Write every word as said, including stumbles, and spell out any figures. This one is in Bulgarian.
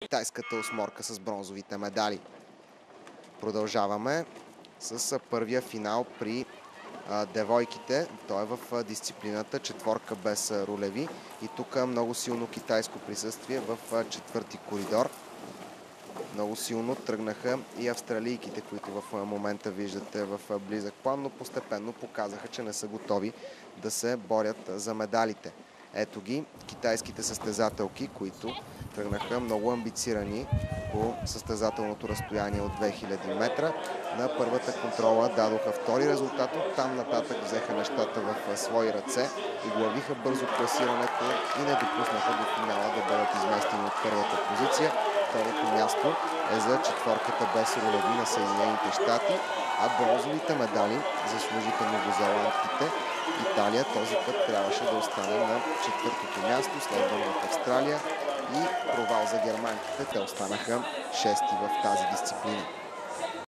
китайската осморка с бронзовите медали. Продължаваме с първия финал при а, девойките. Той е в дисциплината четворка без рулеви. И тук много силно китайско присъствие в четвърти коридор. Много силно тръгнаха и австралийките, които в момента виждате в близък план, но постепенно показаха, че не са готови да се борят за медалите. Ето ги китайските състезателки, които тръгнаха много амбицирани по състезателното разстояние от две хиляди метра. На първата контрола дадоха втори резултат, от там нататък взеха нещата в свои ръце и главиха бързо класирането и не допуснаха до финала да бъдат изместени от първата позиция. Второто място е за четворката без рулеви на Съединените щати, а бронзовите медали заслужиха новозеландките. Италия този път трябваше да остане на четвъртото място, следвано от Австралия, и провал за германките. Те останаха шести в тази дисциплина.